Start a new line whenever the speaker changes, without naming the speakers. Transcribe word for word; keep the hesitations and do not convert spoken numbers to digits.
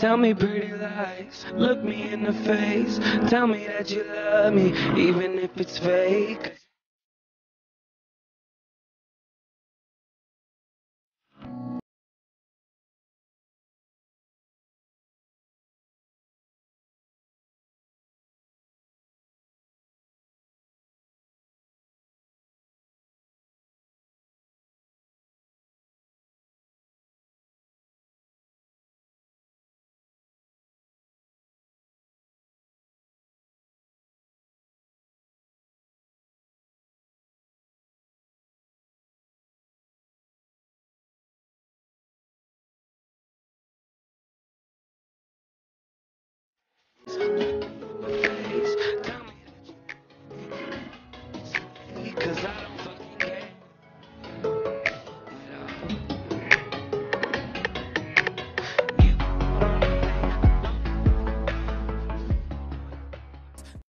Tell me pretty lies, look me in the face. Tell me that you love me, even if it's fake. Tell me that you love me, 'cause I don't